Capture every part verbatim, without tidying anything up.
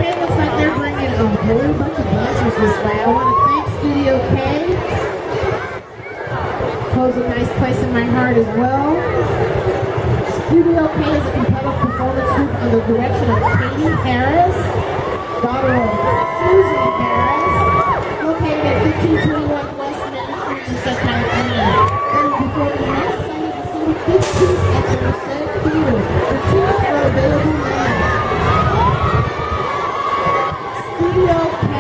K looks like they're bringing a whole bunch of dancers this way. I want to thank Studio K. Holds a nice place in my heart as well. Studio K is a competitive performance group under the direction of Katie Harris, daughter of Susan Harris, located at fifteen twenty-one West Main Street in South California. They will perform the next Sunday, December fifteenth at the Merced Theater. The tickets are available now. Studio K.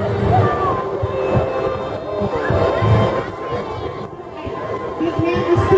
You can't